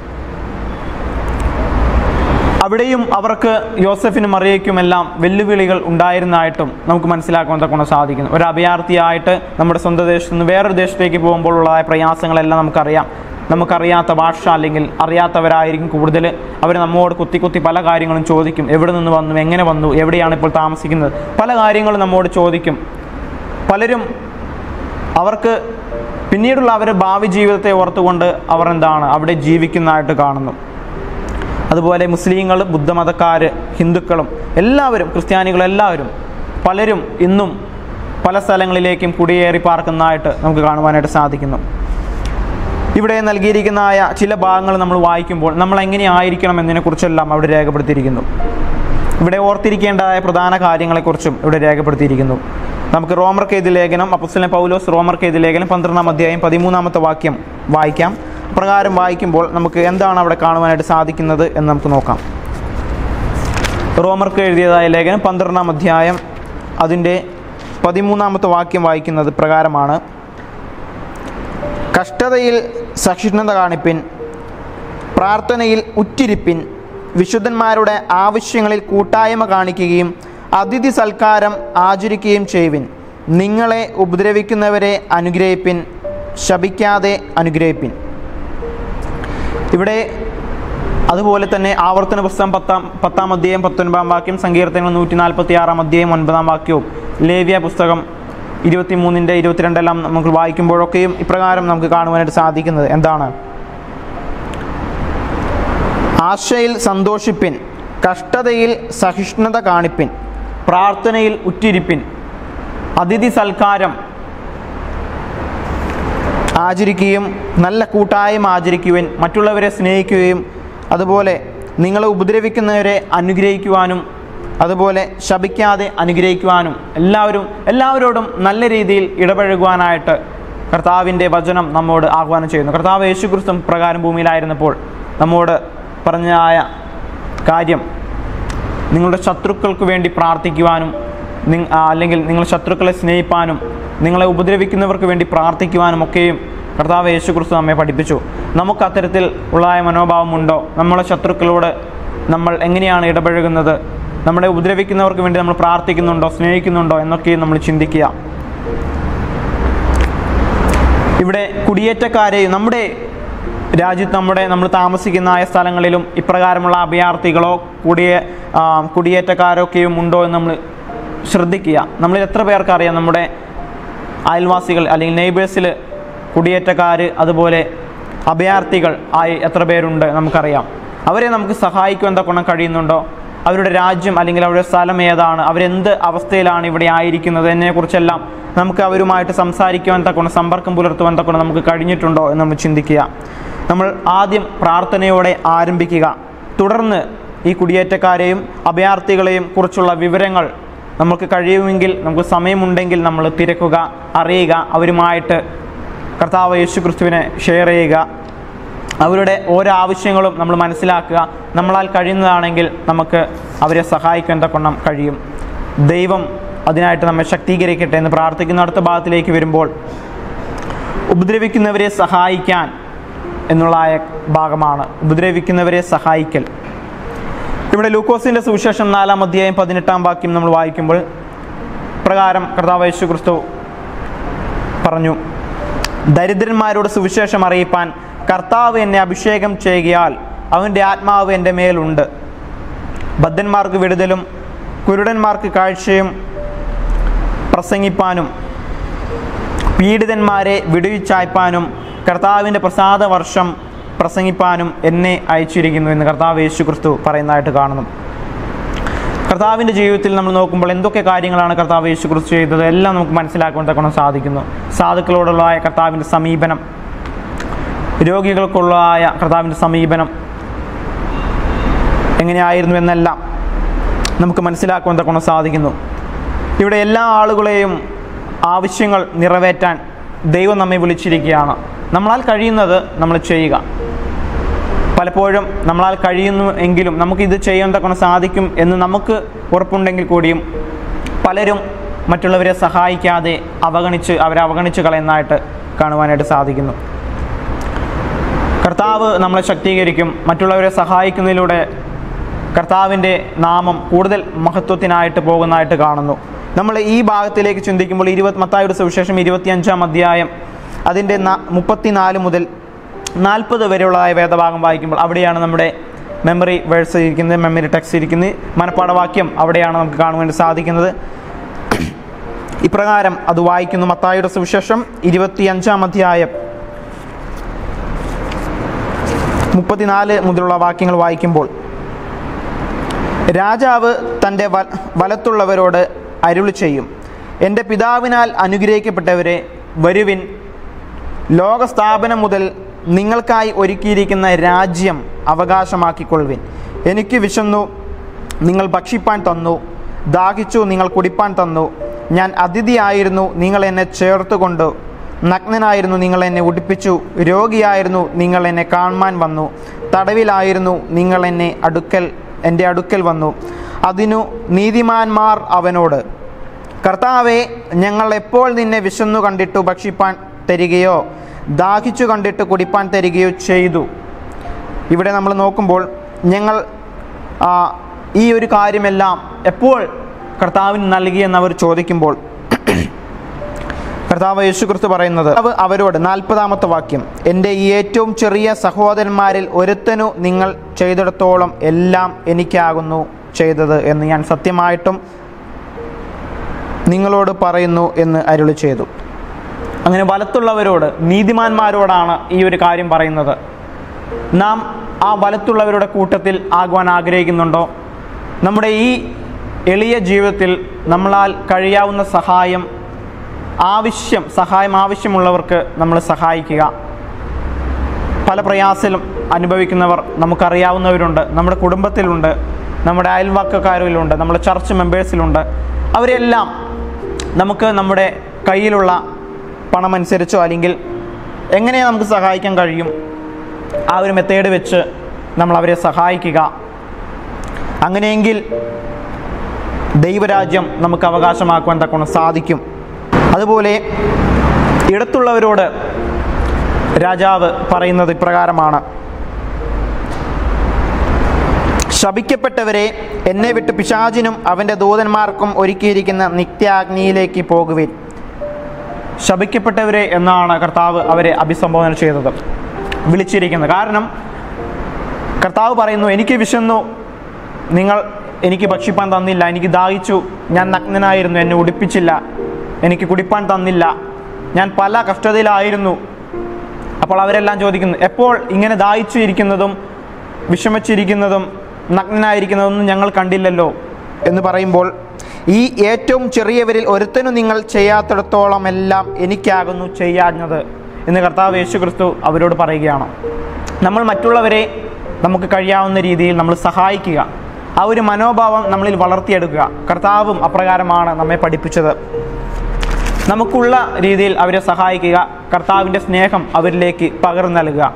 S1: അവിടെയും അവർക്ക് യോസഫിനും മറിയയ്ക്കുമെല്ലാം വെല്ലുവിളികൾ ഉണ്ടായിരുന്നതായിട്ടും നമുക്ക് മനസ്സിലാക്കാൻ തക്കൊണ്ട് സാധിക്കുന്നു. ഒരു അഭയാർത്ഥിയായിട്ട് നമ്മുടെ സ്വന്തം ദേശത്ത് നിന്ന് വേറൊരു ദേശത്തേക്ക് പോകുമ്പോഴുള്ളതായ പ്രയാസങ്ങളെല്ലാം നമുക്കറിയാം. നമുക്കറിയാത്ത ഭാഷ അല്ലെങ്കിൽ അറിയാത്തവരായിരിക്കും കൂടുതൽ. അവർ നമ്മോട് കുത്തി കുത്തി പല കാര്യങ്ങളും ചോദിക്കും. എവിടെ നിന്ന് വന്നു, എങ്ങനെ വന്നു, എവിടെയാണ് ഇപ്പോൾ താമസിക്കുന്നത്, പല കാര്യങ്ങളും നമ്മോട് ചോദിക്കും. പലരും അവർക്ക് പിന്നീടുള്ള അവരുടെ ഭാവി ജീവിതത്തെ ഓർത്തുകൊണ്ട് അവർ എന്താണ് അവിടെ ജീവിക്കുന്നതായിട്ട് കാണുന്നു. അതുപോലെ മുസ്ലിങ്ങൾ, ബുദ്ധമതക്കാർ, ഹിന്ദുക്കളും എല്ലാവരും, ക്രിസ്ത്യാനികളും എല്ലാവരും, പലരും ഇന്നും പല സ്ഥലങ്ങളിലേക്കും കുടിയേറി പാർക്കുന്നതായിട്ട് നമുക്ക് കാണുവാനായിട്ട് സാധിക്കുന്നു. ഇവിടെ നൽകിയിരിക്കുന്നതായ ചില ഭാഗങ്ങൾ നമ്മൾ വായിക്കുമ്പോൾ നമ്മൾ എങ്ങനെയായിരിക്കണം എന്നതിനെക്കുറിച്ചെല്ലാം അവിടെ രേഖപ്പെടുത്തിയിരിക്കുന്നു. ഇവിടെ ഓർത്തിരിക്കേണ്ടതായ പ്രധാന കാര്യങ്ങളെക്കുറിച്ചും ഇവിടെ രേഖപ്പെടുത്തിയിരിക്കുന്നു. നമുക്ക് റോമർക്കെഴുതിയ ലേഖനം, അപ്പോസ്തലൻ പൗലോസ് റോമർക്കെഴുതിയ ലേഖനം പന്ത്രണ്ടാം അധ്യായം പതിമൂന്നാമത്തെ വാക്യം വായിക്കാം. പ്രകാരം വായിക്കുമ്പോൾ നമുക്ക് എന്താണ് അവിടെ കാണുവാനായിട്ട് സാധിക്കുന്നത് എന്ന് നമുക്ക് നോക്കാം. റോമർക്ക് എഴുതിയതായ ലേഖനം പന്ത്രണ്ടാം അധ്യായം അതിൻ്റെ പതിമൂന്നാമത്തെ വാക്യം വായിക്കുന്നത് പ്രകാരമാണ്: കഷ്ടതയിൽ സഹിഷ്ണുത കാണിപ്പിൻ, പ്രാർത്ഥനയിൽ ഉറ്റിരിപ്പിൻ, വിശുദ്ധന്മാരുടെ ആവശ്യങ്ങളിൽ കൂട്ടായ്മ കാണിക്കുകയും അതിഥി സൽക്കാരം ആചരിക്കുകയും ചെയ്യുവിൻ. നിങ്ങളെ ഉപദ്രവിക്കുന്നവരെ അനുഗ്രഹിപ്പിൻ, ശപിക്കാതെ അനുഗ്രഹിപ്പിൻ. ഇവിടെ അതുപോലെ തന്നെ ആവർത്തന പുസ്തകം പത്താം പത്താം അധ്യായം പത്തൊൻപതാം വാക്യം, സങ്കീർത്തനങ്ങൾ നൂറ്റി നാൽപ്പത്തി ആറാം അധ്യായം ഒൻപതാം വാക്യവും, ലേവ്യ പുസ്തകം ഇരുപത്തി മൂന്നിൻ്റെ ഇരുപത്തിരണ്ടെല്ലാം നമുക്ക് വായിക്കുമ്പോഴൊക്കെയും ഇപ്രകാരം നമുക്ക് കാണുവാനായിട്ട് സാധിക്കുന്നത് എന്താണ്? ആശയിൽ സന്തോഷിപ്പിൻ, കഷ്ടതയിൽ സഹിഷ്ണുത കാണിപ്പിൻ, പ്രാർത്ഥനയിൽ ഉറ്റിരിപ്പിൻ, അതിഥി സൽക്കാരം ആചരിക്കുകയും നല്ല കൂട്ടായ്മ ആചരിക്കുവാൻ, മറ്റുള്ളവരെ സ്നേഹിക്കുകയും അതുപോലെ നിങ്ങളെ ഉപദ്രവിക്കുന്നവരെ അനുഗ്രഹിക്കുവാനും അതുപോലെ ശപിക്കാതെ അനുഗ്രഹിക്കുവാനും എല്ലാവരും എല്ലാവരോടും നല്ല രീതിയിൽ ഇടപഴകുവാനായിട്ട് കർത്താവിൻ്റെ വചനം നമ്മോട് ആഹ്വാനം ചെയ്യുന്നു. കർത്താവ് യേശുക്രിസ്തു പ്രകാരം ഭൂമിയിലായിരുന്നപ്പോൾ നമ്മോട് പറഞ്ഞായ കാര്യം നിങ്ങളുടെ ശത്രുക്കൾക്ക് വേണ്ടി പ്രാർത്ഥിക്കുവാനും അല്ലെങ്കിൽ നിങ്ങളുടെ ശത്രുക്കളെ സ്നേഹിപ്പാനും നിങ്ങളെ ഉപദ്രവിക്കുന്നവർക്ക് വേണ്ടി പ്രാർത്ഥിക്കുവാനും ഒക്കെയും കർത്താവ് യേശുക്രിസ്തു നമ്മെ പഠിപ്പിച്ചു. നമുക്ക് അത്തരത്തിൽ ഉള്ളതായ മനോഭാവമുണ്ടോ? നമ്മളെ ശത്രുക്കളോട് നമ്മൾ എങ്ങനെയാണ് ഇടപഴകുന്നത്? നമ്മളെ ഉപദ്രവിക്കുന്നവർക്ക് വേണ്ടി നമ്മൾ പ്രാർത്ഥിക്കുന്നുണ്ടോ, സ്നേഹിക്കുന്നുണ്ടോ എന്നൊക്കെയും നമ്മൾ ചിന്തിക്കുക. ഇവിടെ കുടിയേറ്റക്കാരെയും നമ്മുടെ രാജ്യത്ത് നമ്മുടെ നമ്മൾ താമസിക്കുന്ന സ്ഥലങ്ങളിലും ഇപ്രകാരമുള്ള അഭയാർത്ഥികളോ കുടിയേ കുടിയേറ്റക്കാരൊക്കെയും ഉണ്ടോ എന്ന് നമ്മൾ ശ്രദ്ധിക്കുക. നമ്മളിൽ എത്ര പേർക്കറിയാം നമ്മുടെ അയൽവാസികൾ അല്ലെങ്കിൽ നെയ്ബേഴ്സിൽ കുടിയേറ്റക്കാർ അതുപോലെ അഭയാർത്ഥികൾ ആയി എത്ര പേരുണ്ട് നമുക്കറിയാം. അവരെ നമുക്ക് സഹായിക്കുവാൻ തക്കോണം കഴിയുന്നുണ്ടോ? അവരുടെ രാജ്യം അല്ലെങ്കിൽ അവരുടെ സ്ഥലം ഏതാണ്, അവരെന്ത് അവസ്ഥയിലാണ് ഇവിടെ ആയിരിക്കുന്നത് എന്നതിനെക്കുറിച്ചെല്ലാം നമുക്ക് അവരുമായിട്ട് സംസാരിക്കുവാൻ തക്കോണം, സമ്പർക്കം പുലർത്തുവാൻ തക്കോണം നമുക്ക് കഴിഞ്ഞിട്ടുണ്ടോ എന്ന് നമ്മൾ ചിന്തിക്കുക. നമ്മൾ ആദ്യം പ്രാർത്ഥനയോടെ ആരംഭിക്കുക. തുടർന്ന് ഈ കുടിയേറ്റക്കാരെയും അഭയാർത്ഥികളെയും കുറിച്ചുള്ള വിവരങ്ങൾ നമുക്ക് കഴിയുമെങ്കിൽ, നമുക്ക് സമയമുണ്ടെങ്കിൽ നമ്മൾ തിരക്കുക, അറിയുക, അവരുമായിട്ട് കർത്താവ് യേശുക്രിസ്തുവിനെ ഷെയർ ചെയ്യുക. അവരുടെ ഓരോ ആവശ്യങ്ങളും നമ്മൾ മനസ്സിലാക്കുക. നമ്മളാൽ കഴിയുന്നതാണെങ്കിൽ നമുക്ക് അവരെ സഹായിക്കാൻ തക്കോണം കഴിയും. ദൈവം അതിനായിട്ട് നമ്മെ ശക്തീകരിക്കട്ടെ എന്ന് പ്രാർത്ഥിക്കുന്ന അടുത്ത ഭാഗത്തിലേക്ക് വരുമ്പോൾ, ഉപദ്രവിക്കുന്നവരെ സഹായിക്കാൻ എന്നുള്ള ഭാഗമാണ്. ഉപദ്രവിക്കുന്നവരെ സഹായിക്കൽ. ഇവിടെ ലൂക്കോസിൻ്റെ സുവിശേഷം നാലാം അധ്യായം പതിനെട്ടാം വാക്യം നമ്മൾ വായിക്കുമ്പോൾ പ്രകാരം കർത്താവ് യേശുക്രിസ്തു പറഞ്ഞു: ദരിദ്രന്മാരോട് സുവിശേഷം അറിയിപ്പാൻ കർത്താവ് എന്നെ അഭിഷേകം ചെയ്യുകയാൽ അവൻ്റെ ആത്മാവ് എൻ്റെ മേലുണ്ട്. ബദ്ധന്മാർക്ക് വിടുതലും കുരുടന്മാർക്ക് കാഴ്ചയും പ്രസംഗിപ്പാനും പീഡിതന്മാരെ വിടുവിച്ചയപ്പാനും കർത്താവിൻ്റെ പ്രസാദ വർഷം പ്രസംഗിപ്പാനും എന്നെ അയച്ചിരിക്കുന്നു എന്ന് കർത്താവ് യേശുക്രിസ്തു പറയുന്നതായിട്ട് കാണുന്നു. കർത്താവിൻ്റെ ജീവിതത്തിൽ നമ്മൾ നോക്കുമ്പോൾ എന്തൊക്കെ കാര്യങ്ങളാണ് കർത്താവ് യേശുക്രിസ്തു ചെയ്തത് എല്ലാം നമുക്ക് മനസ്സിലാക്കുവാൻ തക്കോണം സാധിക്കുന്നു. സാധുക്കളോടുള്ളതായ കർത്താവിൻ്റെ സമീപനം, രോഗികൾക്കുള്ളതായ കർത്താവിൻ്റെ സമീപനം എങ്ങനെയായിരുന്നു എന്നെല്ലാം നമുക്ക് മനസ്സിലാക്കുവാൻ തക്കോണം സാധിക്കുന്നു. ഇവിടെ എല്ലാ ആളുകളെയും ആവശ്യങ്ങൾ നിറവേറ്റാൻ ദൈവം നമ്മെ വിളിച്ചിരിക്കുകയാണ്. നമ്മളാൽ കഴിയുന്നത് നമ്മൾ ചെയ്യുക. പലപ്പോഴും നമ്മളാൽ കഴിയുന്നു എങ്കിലും നമുക്കിത് ചെയ്യാൻ തക്കോണം സാധിക്കും എന്ന് നമുക്ക് ഉറപ്പുണ്ടെങ്കിൽ കൂടിയും പലരും മറ്റുള്ളവരെ സഹായിക്കാതെ അവഗണിച്ച് അവരെ അവഗണിച്ച് കളയുന്നതായിട്ട് കാണുവാനായിട്ട് സാധിക്കുന്നു. കർത്താവ് നമ്മളെ ശക്തീകരിക്കും. മറ്റുള്ളവരെ സഹായിക്കുന്നതിലൂടെ കർത്താവിൻ്റെ നാമം കൂടുതൽ മഹത്വത്തിനായിട്ട് പോകുന്നതായിട്ട് കാണുന്നു. നമ്മൾ ഈ ഭാഗത്തിലേക്ക് ചിന്തിക്കുമ്പോൾ ഇരുപത് മത്തായിയുടെ സുവിശേഷം ഇരുപത്തിയഞ്ചാം അധ്യായം അതിൻ്റെ മുപ്പത്തിനാല് മുതൽ നാൽപ്പത് വരെയുള്ളതായ വേദഭാഗം വായിക്കുമ്പോൾ അവിടെയാണ് നമ്മുടെ മെമ്മറി വേഴ്സ് ഇരിക്കുന്നത്, മെമ്മറി ടെക്സ്റ്റ് ഇരിക്കുന്നത്, മനപ്പാഠവാക്യം അവിടെയാണ് നമുക്ക് കാണുവാൻ വേണ്ടി സാധിക്കുന്നത്. ഇപ്രകാരം അത് വായിക്കുന്നു. മത്തായിയുടെ സുവിശേഷം ഇരുപത്തിയഞ്ചാം അധ്യായം മുപ്പത്തിനാല് മുതലുള്ള വാക്യങ്ങൾ വായിക്കുമ്പോൾ, രാജാവ് തൻ്റെ വലത്തുള്ളവരോട് അരുളി ചെയ്യും, എൻ്റെ പിതാവിനാൽ അനുഗ്രഹിക്കപ്പെട്ടവരെ, വരുവിൻ, ലോകസ്ഥാപനം മുതൽ നിങ്ങൾക്കായി ഒരുക്കിയിരിക്കുന്ന രാജ്യം അവകാശമാക്കിക്കൊള്ളുവിൻ. എനിക്ക് വിശന്നു, നിങ്ങൾ ഭക്ഷിപ്പാൻ തന്നു, ദാഹിച്ചു, നിങ്ങൾ കുടിപ്പാൻ തന്നു. ഞാൻ അതിഥിയായിരുന്നു, നിങ്ങൾ എന്നെ ചേർത്തുകൊണ്ടു, നഗ്നനായിരുന്നു, നിങ്ങൾ എന്നെ ഉടുപ്പിച്ചു, രോഗിയായിരുന്നു, നിങ്ങൾ എന്നെ കാണുവാൻ വന്നു, തടവിലായിരുന്നു, നിങ്ങൾ എന്നെ അടുക്കൽ എൻ്റെ അടുക്കൽ വന്നു. അതിനു നീതിമാന്മാർ അവനോട്, കർത്താവേ, ഞങ്ങൾ എപ്പോൾ നിന്നെ വിശന്നു കണ്ടിട്ടു ഭക്ഷിപ്പാൻ തരികയോ ദാഹിച്ചു കണ്ടിട്ട് കുടിപ്പാൻ തരികയോ ചെയ്തു? ഇവിടെ നമ്മൾ നോക്കുമ്പോൾ ഞങ്ങൾ ഈ ഒരു കാര്യമെല്ലാം എപ്പോൾ കർത്താവിന് നൽകിയെന്ന് അവർ ചോദിക്കുമ്പോൾ കർത്താവ് യേശുക്രിസ്തു പറയുന്നത് അവരോട്, നാൽപ്പതാമത്തെ വാക്യം, എൻ്റെ ഈ ഏറ്റവും ചെറിയ സഹോദരന്മാരിൽ ഒരുത്തനു നിങ്ങൾ ചെയ്തിടത്തോളം എല്ലാം എനിക്കാകുന്നു ചെയ്തത് എന്ന് ഞാൻ സത്യമായിട്ടും നിങ്ങളോട് പറയുന്നു എന്ന് അരുളി ചെയ്തു. അങ്ങനെ വലത്തുള്ളവരോട്, നീതിമാന്മാരോടാണ് ഈ ഒരു കാര്യം പറയുന്നത്. നാം ആ വലത്തുള്ളവരുടെ കൂട്ടത്തിൽ ആകുവാൻ ആഗ്രഹിക്കുന്നുണ്ടോ? നമ്മുടെ ഈ എളിയ ജീവിതത്തിൽ നമ്മളാൽ കഴിയാവുന്ന സഹായം ആവശ്യം സഹായം ആവശ്യമുള്ളവർക്ക് നമ്മൾ സഹായിക്കുക. പല പ്രയാസവും അനുഭവിക്കുന്നവർ നമുക്കറിയാവുന്നവരുണ്ട്, നമ്മുടെ കുടുംബത്തിലുണ്ട്, നമ്മുടെ അയൽവക്കക്കാരിലുണ്ട്, നമ്മുടെ ചർച്ച് മെമ്പേഴ്സിലുണ്ട്. അവരെല്ലാം നമുക്ക് നമ്മുടെ കയ്യിലുള്ള പണമനുസരിച്ചോ അല്ലെങ്കിൽ എങ്ങനെ നമുക്ക് സഹായിക്കാൻ കഴിയും ആ ഒരു മെത്തേഡ് വെച്ച് നമ്മൾ അവരെ സഹായിക്കുക. അങ്ങനെയെങ്കിൽ ദൈവരാജ്യം നമുക്ക് അവകാശമാക്കുവാൻ തക്കൊണ്ട് സാധിക്കും. അതുപോലെ ഇടത്തുള്ളവരോട് രാജാവ് പറയുന്നത് ഇപ്രകാരമാണ്, ശപിക്കപ്പെട്ടവരെ, എന്നെ വിട്ട് പിശാചിനും അവൻ്റെ ദൂതന്മാർക്കും ഒരുക്കിയിരിക്കുന്ന നിത്യാഗ്നിയിലേക്ക് പോകുവിൻ. ശപിക്കപ്പെട്ടവരെ എന്നാണ് കർത്താവ് അവരെ അഭിസംബോധന ചെയ്തത്, വിളിച്ചിരിക്കുന്നത്. കാരണം കർത്താവ് പറയുന്നു, എനിക്ക് വിശന്നു, നിങ്ങൾ എനിക്ക് ഭക്ഷിപ്പാൻ തന്നില്ല, എനിക്ക് ദാഹിച്ചു, ഞാൻ നഗ്നനായിരുന്നു, എന്നെ ഉടുപ്പിച്ചില്ല, എനിക്ക് കുടിപ്പാൻ തന്നില്ല, ഞാൻ പല കഷ്ടതയിലായിരുന്നു. അപ്പോൾ അവരെല്ലാം ചോദിക്കുന്നു, എപ്പോൾ ഇങ്ങനെ ദാഹിച്ചു ഇരിക്കുന്നതും വിഷമിച്ചിരിക്കുന്നതും നഗ്നനായിരിക്കുന്നതൊന്നും ഞങ്ങൾ കണ്ടില്ലല്ലോ എന്ന് പറയുമ്പോൾ, ഈ ഏറ്റവും ചെറിയവരിൽ ഒരുത്തനും നിങ്ങൾ ചെയ്യാത്തിടത്തോളം എല്ലാം എനിക്കാകുന്നു ചെയ്യാഞ്ഞത് എന്ന് കർത്താവ് യേശുക്രിസ്തു അവരോട് പറയുകയാണ്. നമ്മൾ മറ്റുള്ളവരെ നമുക്ക് കഴിയാവുന്ന രീതിയിൽ നമ്മൾ സഹായിക്കുക, ആ ഒരു മനോഭാവം നമ്മളിൽ വളർത്തിയെടുക്കുക. കർത്താവും അപ്രകാരമാണ് നമ്മെ പഠിപ്പിച്ചത്. നമുക്കുള്ള രീതിയിൽ അവരെ സഹായിക്കുക, കർത്താവിൻ്റെ സ്നേഹം അവരിലേക്ക് പകർന്നു നൽകുക.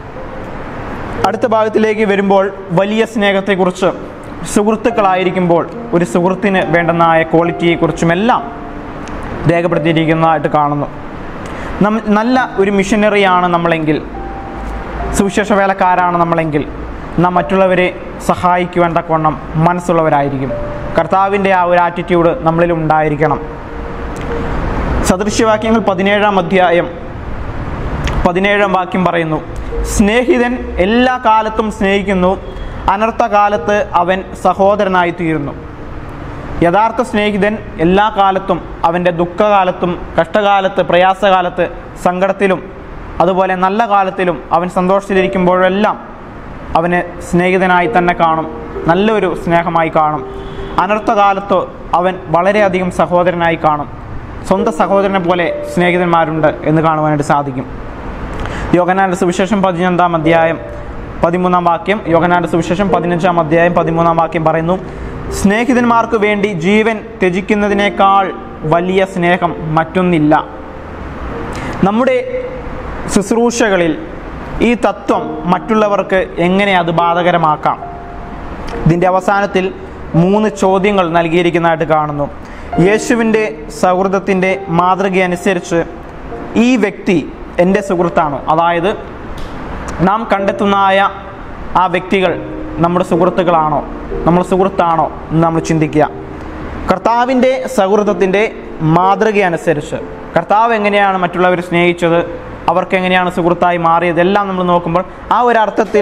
S1: അടുത്ത ഭാഗത്തിലേക്ക് വരുമ്പോൾ വലിയ സ്നേഹത്തെക്കുറിച്ച്, സുഹൃത്തുക്കളായിരിക്കുമ്പോൾ ഒരു സുഹൃത്തിന് വേണ്ടുന്നതായ ക്വാളിറ്റിയെക്കുറിച്ചുമെല്ലാം രേഖപ്പെടുത്തിയിരിക്കുന്നതായിട്ട് കാണുന്നു. നം നല്ല ഒരു മിഷനറിയാണ് നമ്മളെങ്കിൽ, സുവിശേഷ വേലക്കാരാണ് നമ്മളെങ്കിൽ, നാം മറ്റുള്ളവരെ സഹായിക്കുവാൻ തക്കവണ്ണം മനസ്സുള്ളവരായിരിക്കും. കർത്താവിൻ്റെ ആ ഒരു ആറ്റിറ്റ്യൂഡ് നമ്മളിൽ ഉണ്ടായിരിക്കണം. സദൃശ്യവാക്യങ്ങൾ പതിനേഴാം അധ്യായം പതിനേഴാം വാക്യം പറയുന്നു, സ്നേഹിതൻ എല്ലാ കാലത്തും സ്നേഹിക്കുന്നു, അനർത്ഥകാലത്ത് അവൻ സഹോദരനായി തീരുന്നു. യഥാർത്ഥ സ്നേഹിതൻ എല്ലാ കാലത്തും, അവൻ്റെ ദുഃഖകാലത്തും കഷ്ടകാലത്ത് പ്രയാസകാലത്ത് സങ്കടത്തിലും അതുപോലെ നല്ല കാലത്തിലും അവൻ സന്തോഷത്തിലിരിക്കുമ്പോഴെല്ലാം അവനെ സ്നേഹിതനായി തന്നെ കാണും, നല്ലൊരു സ്നേഹമായി കാണും. അനർത്ഥകാലത്ത് അവൻ വളരെയധികം സഹോദരനായി കാണും. സ്വന്തം സഹോദരനെ പോലെ സ്നേഹിതന്മാരുണ്ട് എന്ന് കാണുവാനായിട്ട് സാധിക്കും. യോഹന്നാന്റെ സുവിശേഷം പതിനഞ്ചാം അധ്യായം പതിമൂന്നാം വാക്യം യോഹന്നാന്റെ സുവിശേഷം പതിനഞ്ചാം അധ്യായം പതിമൂന്നാം വാക്യം പറയുന്നു, സ്നേഹിതന്മാർക്ക് വേണ്ടി ജീവൻ ത്യജിക്കുന്നതിനേക്കാൾ വലിയ സ്നേഹം മറ്റൊന്നില്ല. നമ്മുടെ ശുശ്രൂഷകളിൽ ഈ തത്വം മറ്റുള്ളവർക്ക് എങ്ങനെ അത് ബാധകരമാക്കാം? ഇതിൻ്റെ അവസാനത്തിൽ മൂന്ന് ചോദ്യങ്ങൾ നൽകിയിരിക്കുന്നതായിട്ട് കാണുന്നു. യേശുവിൻ്റെ സൗഹൃദത്തിൻ്റെ മാതൃകയനുസരിച്ച് ഈ വ്യക്തി എൻ്റെ സുഹൃത്താണോ? അതായത് നാം കണ്ടെത്തുന്നതായ ആ വ്യക്തികൾ നമ്മുടെ സുഹൃത്തുക്കളാണോ, നമ്മൾ സുഹൃത്താണോ എന്ന് നമ്മൾ ചിന്തിക്കുക. കർത്താവിൻ്റെ സൗഹൃദത്തിൻ്റെ മാതൃകയനുസരിച്ച് കർത്താവ് എങ്ങനെയാണ് മറ്റുള്ളവരെ സ്നേഹിച്ചത്, അവർക്ക് എങ്ങനെയാണ് സുഹൃത്തായി മാറിയത്, എല്ലാം നമ്മൾ നോക്കുമ്പോൾ ആ ഒരു അർത്ഥത്തിൽ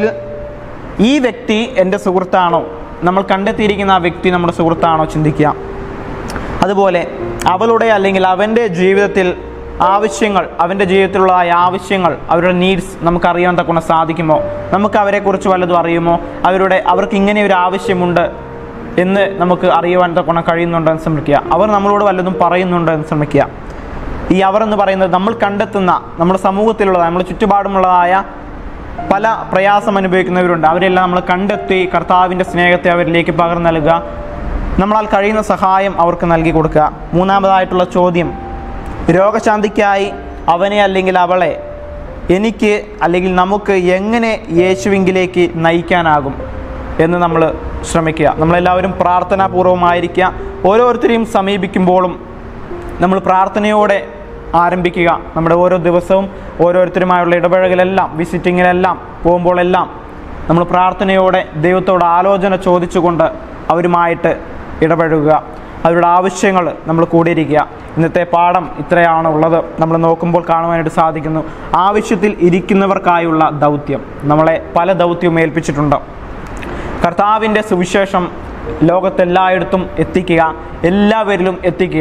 S1: ഈ വ്യക്തി എൻ്റെ സുഹൃത്താണോ, നമ്മൾ കണ്ടെത്തിയിരിക്കുന്ന ആ വ്യക്തി നമ്മുടെ സുഹൃത്താണോ ചിന്തിക്കുക. അതുപോലെ അവളുടെ അല്ലെങ്കിൽ അവൻ്റെ ജീവിതത്തിൽ ആവശ്യങ്ങൾ, അവൻ്റെ ജീവിതത്തിലുള്ളതായ ആവശ്യങ്ങൾ, അവരുടെ നീഡ്സ് നമുക്കറിയാൻ തക്കൊണ്ട് സാധിക്കുമോ, നമുക്ക് അവരെക്കുറിച്ച് വല്ലതും അറിയുമോ, അവരുടെ അവർക്ക് ഇങ്ങനെ ഒരു ആവശ്യമുണ്ട് എന്ന് നമുക്ക് അറിയുവാൻ തക്കൊണ്ട് കഴിയുന്നുണ്ടോ എന്ന് ശ്രമിക്കുക. അവർ നമ്മളോട് വല്ലതും പറയുന്നുണ്ടോ എന്ന് ശ്രമിക്കുക. ഈ അവർ എന്ന് പറയുന്നത് നമ്മൾ കണ്ടെത്തുന്ന നമ്മുടെ സമൂഹത്തിലുള്ളതായ നമ്മുടെ ചുറ്റുപാടുമുള്ളതായ പല പ്രയാസം അനുഭവിക്കുന്നവരുണ്ട്. അവരെല്ലാം നമ്മൾ കണ്ടെത്തി കർത്താവിൻ്റെ സ്നേഹത്തെ അവരിലേക്ക് പകർന്നു നൽകുക, നമ്മളാൽ കഴിയുന്ന സഹായം അവർക്ക് നൽകി കൊടുക്കുക. മൂന്നാമതായിട്ടുള്ള ചോദ്യം, രോഗശാന്തിക്കായി അവനെ അല്ലെങ്കിൽ അവളെ എനിക്ക് അല്ലെങ്കിൽ നമുക്ക് എങ്ങനെ യേശുവിങ്കിലേക്ക് നയിക്കാനാകും എന്ന് നമ്മൾ ശ്രമിക്കുക. നമ്മളെല്ലാവരും പ്രാർത്ഥനാപൂർവമായിരിക്കുക. ഓരോരുത്തരെയും സമീപിക്കുമ്പോഴും നമ്മൾ പ്രാർത്ഥനയോടെ ആരംഭിക്കുക. നമ്മുടെ ഓരോ ദിവസവും ഓരോരുത്തരുമായുള്ള ഇടപഴകലെല്ലാം, വിസിറ്റിങ്ങിലെല്ലാം പോകുമ്പോഴെല്ലാം നമ്മൾ പ്രാർത്ഥനയോടെ ദൈവത്തോട് ആലോചന ചോദിച്ചുകൊണ്ട് അവരുമായിട്ട് ഇടപഴകുക. അവരുടെ ആവശ്യങ്ങൾ നമ്മൾ കൂടിയിരിക്കുക. ഇന്നത്തെ പാഠം ഇത്രയാണ് ഉള്ളത്. നമ്മൾ നോക്കുമ്പോൾ കാണുവാനായിട്ട് സാധിക്കുന്നു, ആവശ്യത്തിൽ ഇരിക്കുന്നവർക്കായുള്ള ദൗത്യം. നമ്മളെ പല ദൗത്യവും ഏൽപ്പിച്ചിട്ടുണ്ട്. കർത്താവിൻ്റെ സുവിശേഷം ലോകത്തെല്ലായിടത്തും എത്തിക്കുക, എല്ലാവരിലും എത്തിക്കുക.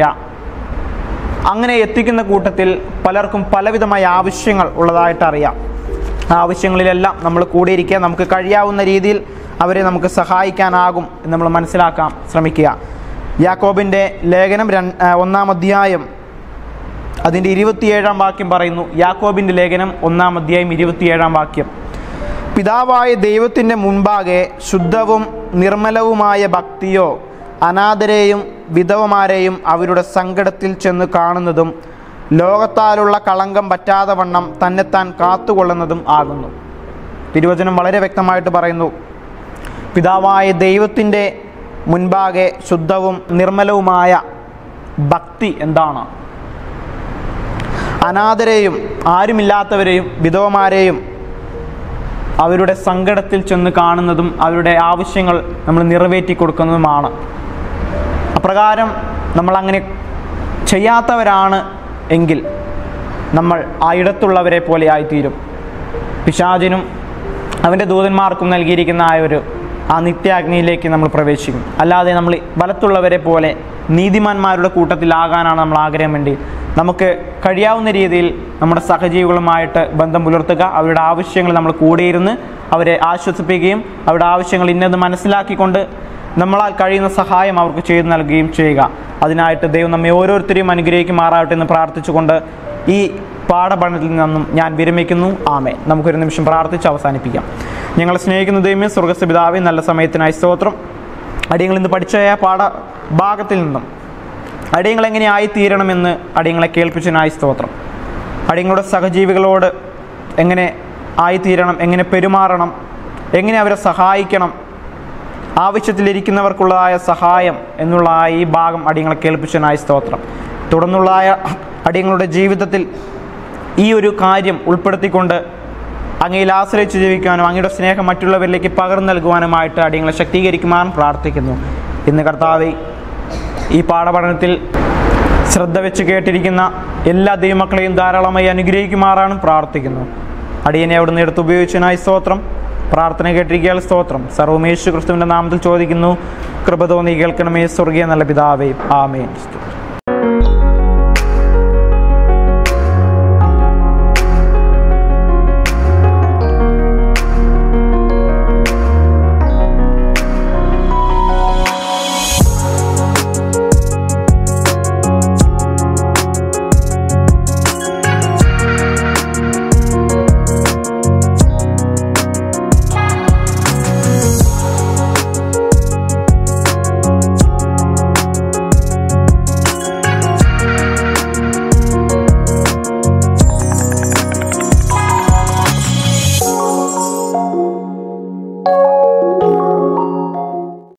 S1: അങ്ങനെ എത്തിക്കുന്ന കൂട്ടത്തിൽ പലർക്കും പലവിധമായ ആവശ്യങ്ങൾ ഉള്ളതായിട്ട് അറിയാം. ആ ആവശ്യങ്ങളിലെല്ലാം നമ്മൾ കൂടിയിരിക്കുക. നമുക്ക് കഴിയാവുന്ന രീതിയിൽ അവരെ നമുക്ക് സഹായിക്കാനാകും എന്ന് നമ്മൾ മനസ്സിലാക്കാൻ ശ്രമിക്കുക. യാക്കോബിൻ്റെ ലേഖനം രണ്ട് ഒന്നാം അധ്യായം അതിൻ്റെ ഇരുപത്തിയേഴാം വാക്യം പറയുന്നു. യാക്കോബിൻ്റെ ലേഖനം ഒന്നാം അധ്യായം ഇരുപത്തിയേഴാം വാക്യം, പിതാവായ ദൈവത്തിൻ്റെ മുൻപാകെ ശുദ്ധവും നിർമ്മലവുമായ ഭക്തിയോ അനാഥരെയും വിധവമാരെയും അവരുടെ സങ്കടത്തിൽ ചെന്ന് കാണുന്നതും ലോകത്താലുള്ള കളങ്കം പറ്റാതെ വണ്ണം തന്നെത്താൻ കാത്തുകൊള്ളുന്നതും ആകുന്നു. തിരുവചനം വളരെ വ്യക്തമായിട്ട് പറയുന്നു, പിതാവായ ദൈവത്തിൻ്റെ മുൻപാകെ ശുദ്ധവും നിർമ്മലവുമായ ഭക്തി എന്താണ്? അനാഥരെയും ആരുമില്ലാത്തവരെയും വിധവമാരെയും അവരുടെ സങ്കടത്തിൽ ചെന്ന് കാണുന്നതും അവരുടെ ആവശ്യങ്ങൾ നമ്മൾ നിറവേറ്റി കൊടുക്കുന്നതുമാണ്. അപ്രകാരം നമ്മളങ്ങനെ ചെയ്യാത്തവരാണ് എങ്കിൽ നമ്മൾ ആ ഇടത്തുള്ളവരെ പോലെ ആയിത്തീരും. പിശാചിനും അവൻ്റെ ദൂതന്മാർക്കും നൽകിയിരിക്കുന്ന ആ ഒരു ആ നിത്യാഗ്നിയിലേക്ക് നമ്മൾ പ്രവേശിക്കും. അല്ലാതെ നമ്മൾ വലത്തുള്ളവരെ പോലെ നീതിമാന്മാരുടെ കൂട്ടത്തിലാകാനാണ് നമ്മൾ ആഗ്രഹം വേണ്ടി. നമുക്ക് കഴിയാവുന്ന രീതിയിൽ നമ്മുടെ സഹജീവികളുമായിട്ട് ബന്ധം പുലർത്തുക, അവരുടെ ആവശ്യങ്ങൾ നമ്മൾ കൂടിയിരുന്ന് അവരെ ആശ്വസിപ്പിക്കുകയും അവരുടെ ആവശ്യങ്ങൾ ഇന്നത് മനസ്സിലാക്കിക്കൊണ്ട് നമ്മളാൽ കഴിയുന്ന സഹായം അവർക്ക് ചെയ്തു നൽകുകയും ചെയ്യുക. അതിനായിട്ട് ദൈവം നമ്മെ ഓരോരുത്തരെയും അനുഗ്രഹിക്കുമാറാവട്ടെ എന്ന് പ്രാർത്ഥിച്ചുകൊണ്ട് ഈ പാഠപഠനത്തിൽ നിന്നും ഞാൻ വിരമിക്കുന്നു. ആമേൻ. നമുക്കൊരു നിമിഷം പ്രാർത്ഥിച്ച് അവസാനിപ്പിക്കാം. ഞങ്ങളെ സ്നേഹിക്കുന്ന ദൈവമേ, സ്വർഗ്ഗസ്ഥ പിതാവേ, നല്ല സമയത്തിനായി സ്തോത്രം. അടിയങ്ങൾ ഇന്ന് പഠിച്ച പാഠഭാഗത്തിൽ നിന്നും അടിയങ്ങൾ എങ്ങനെ ആയിത്തീരണമെന്ന് അടിയങ്ങളെ കേൾപ്പിച്ചതിനായി സ്തോത്രം. അടിയങ്ങളുടെ സഹജീവികളോട് എങ്ങനെ ആയിത്തീരണം, എങ്ങനെ പെരുമാറണം, എങ്ങനെ അവരെ സഹായിക്കണം, ആവശ്യത്തിലിരിക്കുന്നവർക്കുള്ളതായ സഹായം എന്നുള്ള ഈ ഭാഗം അടിയങ്ങളെ കേൾപ്പിച്ചതിനായി സ്തോത്രം. തുടർന്നുള്ളതായ അടിയങ്ങളുടെ ജീവിതത്തിൽ ഈ ഒരു കാര്യം ഉൾപ്പെടുത്തിക്കൊണ്ട് അങ്ങയിൽ ആശ്രയിച്ച് ജീവിക്കാനും അങ്ങയുടെ സ്നേഹം മറ്റുള്ളവരിലേക്ക് പകർന്നു നൽകുവാനുമായിട്ട് അടിയങ്ങളെ ശക്തീകരിക്കുവാൻ പ്രാർത്ഥിക്കുന്നു. ഇന്ന് കർത്താവേ, ഈ പാഠപഠനത്തിൽ ശ്രദ്ധ വെച്ച് കേട്ടിരിക്കുന്ന എല്ലാ ദൈവമക്കളെയും ധാരാളമായി അനുഗ്രഹിക്കുമാറാനും പ്രാർത്ഥിക്കുന്നു. അടിയനെ അവിടുന്ന് എടുത്ത് ഉപയോഗിച്ചതിനായി സ്തോത്രം. പ്രാർത്ഥന കേട്ടിരിക്കാൻ സ്തോത്രം. സർവ്വം യേശു ക്രിസ്തുവിൻ്റെ നാമത്തിൽ ചോദിക്കുന്നു. കൃപ തോന്നി കേൾക്കണമേ സ്വർഗീയ നല്ല പിതാവേ. ആമേൻ.